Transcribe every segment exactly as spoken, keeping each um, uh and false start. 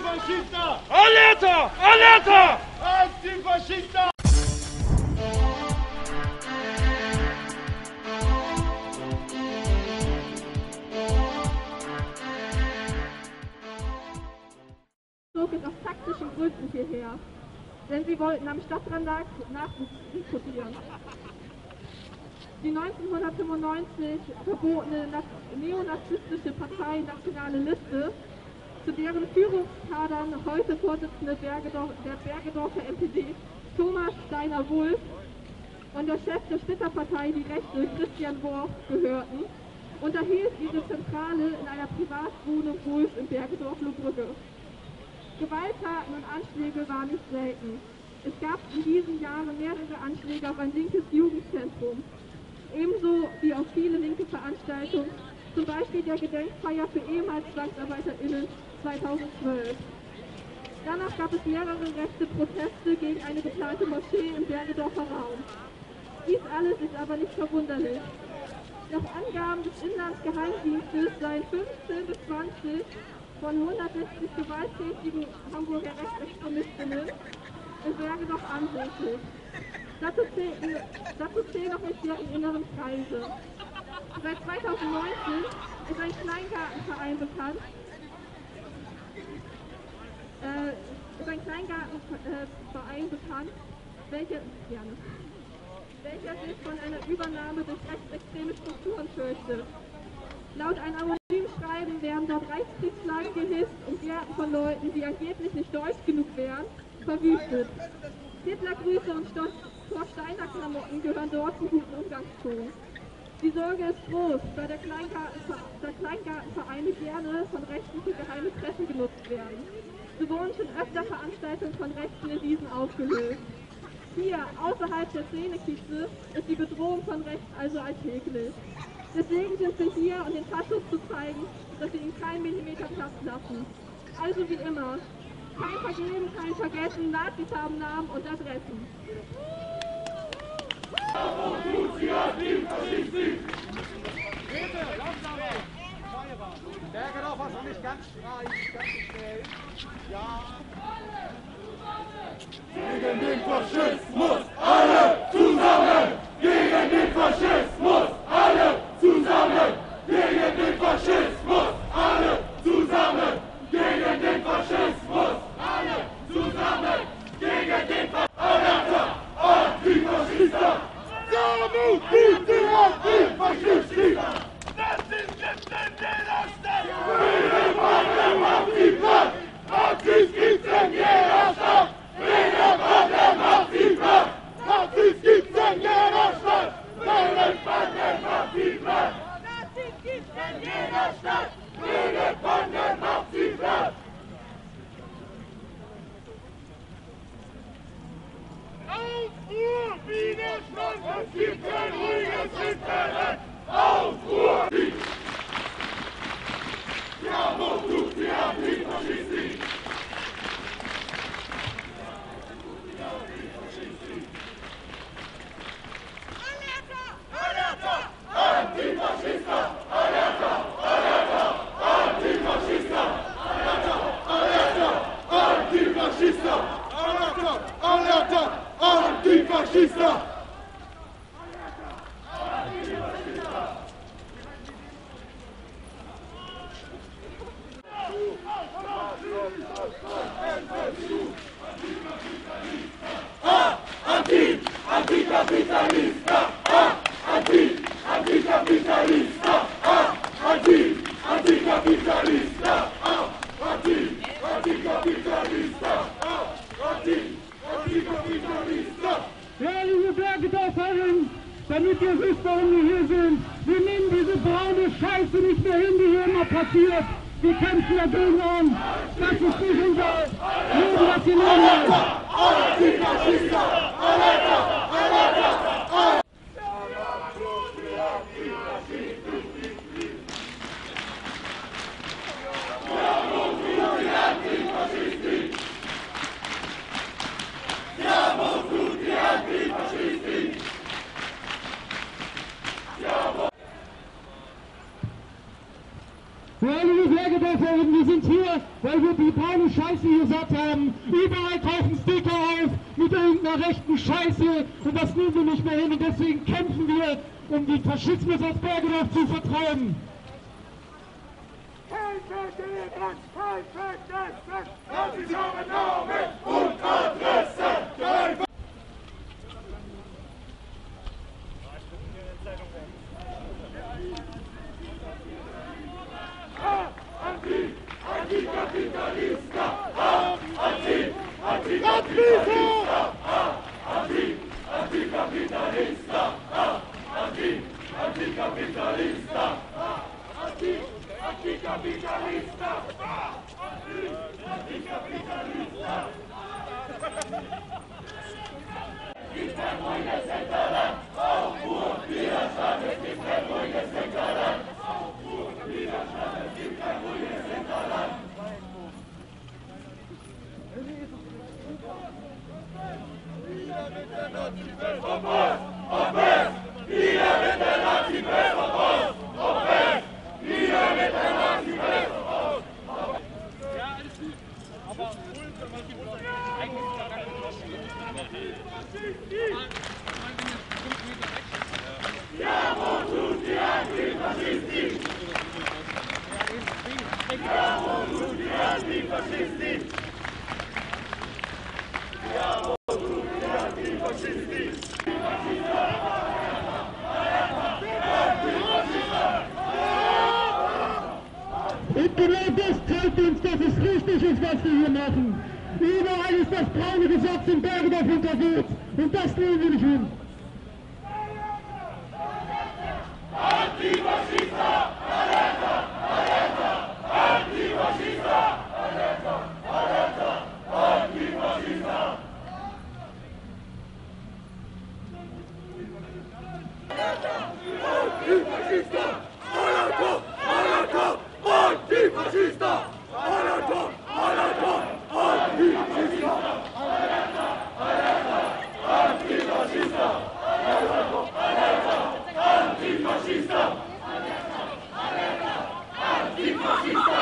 Antifascista! Alerta! Alerta! Antifascista! Zog es aus taktischen Gründen hierher, denn sie wollten am Stadtrand Nachwuchs rekrutieren. Die neunzehnhundertfünfundneunzig verbotene neonazistische Partei Nationale Liste, zu deren Führungskadern heute Vorsitzende Bergedorf, der Bergedorfer N P D Thomas Steiner-Wulff und der Chef der Splitterpartei Die Rechte Christian Worf gehörten, unterhielt ihre Zentrale in einer Privatwohnung Wulff in Bergedorf-Lohbrügge. Gewalttaten und Anschläge waren nicht selten. Es gab in diesen Jahren mehrere Anschläge auf ein linkes Jugendzentrum, ebenso wie auf viele linke Veranstaltungen, zum Beispiel der Gedenkfeier für ehemals ZwangsarbeiterInnen zweitausendzwölf. Danach gab es mehrere rechte Proteste gegen eine geplante Moschee im Bergedorfer Raum. Dies alles ist aber nicht verwunderlich. Nach Angaben des Inlandsgeheimdienstes seien fünfzehn bis zwanzig von hundertsechzig gewalttätigen Hamburger Rechtsextremistinnen in Bergedorf ansässig. Dazu zählen, dazu zählen auch nicht die inneren Kreise. Seit zweitausendneunzehn ist ein Kleingartenverein bekannt, äh, ist ein Kleingartenverein äh, bekannt, welcher, ja, welcher sich von einer Übernahme durch rechtsextreme Strukturen fürchtet. Laut einem anonymen Schreiben werden dort Reichskriegsflaggen gehisst und Gärten von Leuten, die angeblich nicht deutsch genug wären, verwüstet. Hitlergrüße und Thor-Steiner-Klamotten gehören dort zum guten Umgangston. Die Sorge ist groß, da der Kleingartenvereine Kleingartenvereine gerne von Rechten für geheime Treffen genutzt werden. So wurden schon öfter Veranstaltungen von Rechten in diesen aufgelöst. Hier, außerhalb der Szenekieze, ist die Bedrohung von Rechts also alltäglich. Deswegen sind wir hier, um den Faschos zu zeigen, dass wir ihn keinen Millimeter Platz lassen. Also wie immer, kein Vergeben, kein Vergessen, Nazis haben Namen und Adressen. Bergedorf war noch nicht ganz frei, ganz schnell. Ja. Gegen den Faschismus, alle zusammen! Gegen den Faschismus, alle zusammen! Gegen den Faschismus, alle zusammen! Gegen den Faschismus, alle zusammen! Gegen den Faschismus! Antifascista! Samu, tutti, antifascisti! Nazis gibt's in jeder Stadt! Friede, Wandel, macht die Platt! Nazis gibt's in jeder Stadt! Friede, Wandel, macht die Platt! Nazis gibt's in jeder Stadt! Friede, Wandel, macht die Platt! Nazis gibt's in jeder Stadt! Friede, Wandel, macht die Platt! Aufruhr, Widerstand, es gibt kein ruhiges Internet! Aufruhr! Siamo tutti antifascisti! Alerta! Alerta! Antifascista! Alerta! Alerta! Antifascista! Alerta! Alerta! Antifascista! Alerta! Alerta! Antifascista! Anti, anticapitalista, anti, anticapitalista, anti, anticapitalista, anti, anticapitalista, anti, anticapitalista. Ja, liebe Bergedorferinnen, damit ihr wisst, warum wir hier sind, wir nehmen diese braune Scheiße nicht mehr hin, die hier immer passiert. Wir kämpfen dagegen an. Das ist nicht unser Leben, das hier leben. Antifaschista! Alerta! Alerta! Für alle, die Bergedorfer, die sind hier, weil wir die braune Scheiße hier satt haben. Überall tauchen Sticker auf mit irgendeiner rechten Scheiße und das nehmen wir nicht mehr hin und deswegen kämpfen wir, um den Faschismus aus Bergedorf zu vertreiben. Nazis haben Namen und Adresse. Anti, Antikapitalista, Anti, Antikapitalista, Anti, Antikapitalista, Anti, Antikapitalista, Anti, Antikapitalista, Anti, Antikapitalista. Gibt kein ruhiges Hinterland, auch nur Widerstand, es gibt kein ruhiges Hinterland, auch nur Widerstand, es gibt kein ruhiges Hinterland. Wieder mit der Nazi-Welt verpasst, auf West! Wieder mit der Nazi-Welt verpasst, auf West! Wieder mit der Nazi-Welt verpasst! Ja, alles gut. Aber cool, wenn man die eigentlich gar keine Siamo tutti antifascisti! Siamo tutti antifascisti! Siamo tutti antifascisti! Und genau das zeigt uns, dass es richtig ist, was wir hier machen. Überall ist das braune Gesetz in Bergedorf unterwegs. Und das nehmen wir nicht hin. Antifascista! Alerta! Alerta! Antifascista! Alerta! Alerta! Antifascista! Antifascista! Alerta! Alerta! Antifascista! Alerta! Alerta! Antifascista! Alerta! Alerta! Antifascista! Alerta! Alerta! Antifascista! Alerta! Antifascista!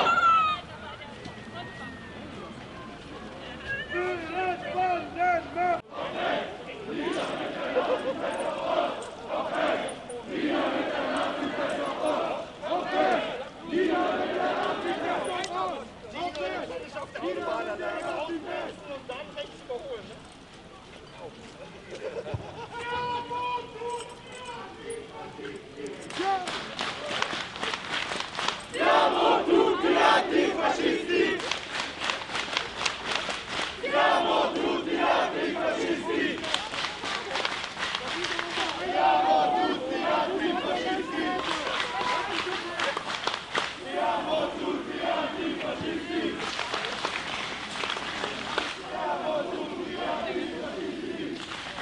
Siamo tutti antifascisti! Siamo tutti antifascisti! Siamo tutti antifascisti! Siamo tutti antifascisti! Siamo tutti antifascisti!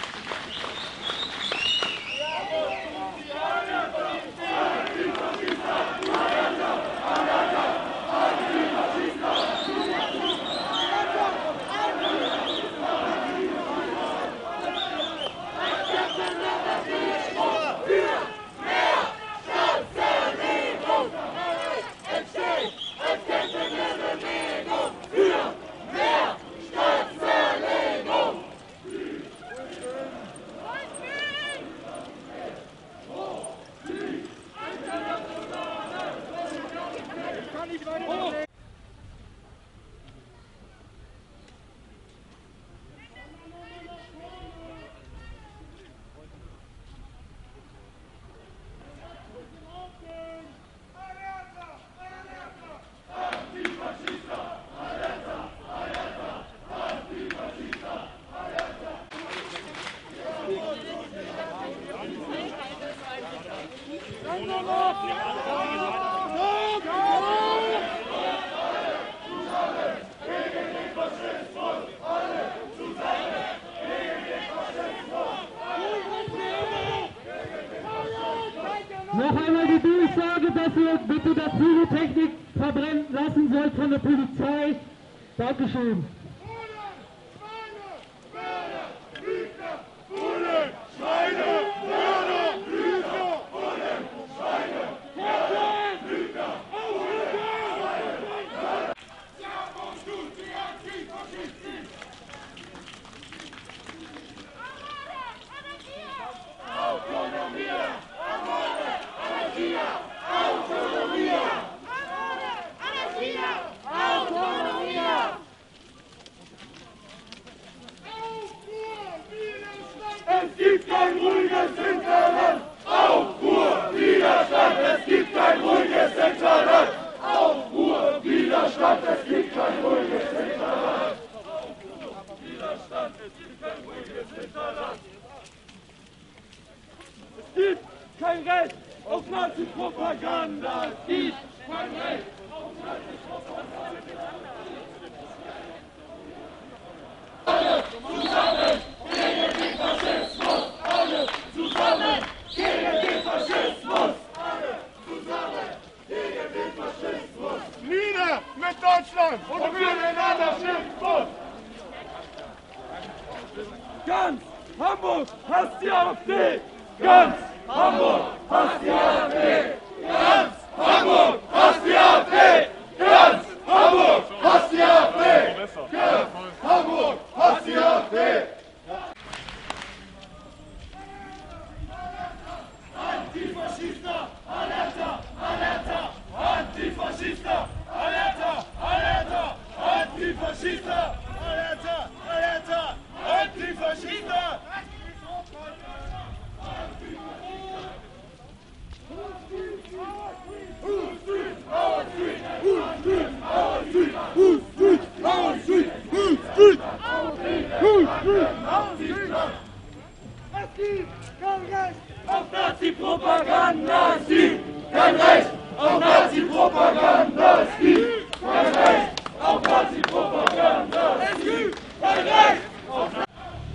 Noch einmal die Durchsage, dass ihr bitte das Pyrotechnik verbrennen lassen sollt von der Polizei. Dankeschön. Widerstand, es gibt kein ruhiges Hinterland. Widerstand, es gibt kein ruhiges Hinterland. Es gibt kein Recht auf Nazi-Propaganda. Es gibt kein Recht auf Nazi-Propaganda. Alle zusammen gegen den Faschismus. Alle zusammen gegen den Faschismus. Alle zusammen gegen den Faschismus. Nieder mit Deutschland und für den Anarchismus. Ganz Hamburg hasst die AfD. Ganz Hamburg hasst die AfD. Ganz Hamburg hasst die AfD. Ganz Hamburg hasst die AfD. Ganz Hamburg hasst die AfD. Antifaschista, alerta, alerta. Antifaschista, alerta, alerta. Antifaschista, alerta, alerta. Antifaschista. Es gibt kein Recht auf Nazi-Propaganda. Es gibt kein Recht auf Nazi-Propaganda. Es gibt kein Recht auf Nazi-Propaganda. Es gibt kein Recht auf Nazi-Propaganda.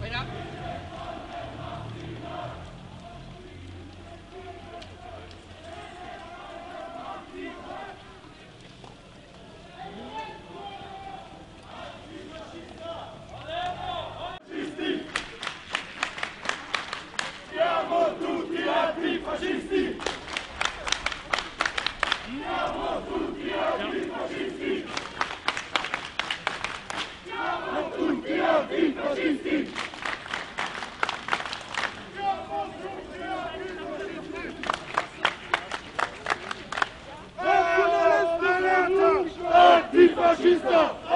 Antifascisti! Siamo tutti antifascisti! Siamo tutti antifascisti! Siamo tutti antifascisti! Antifascista!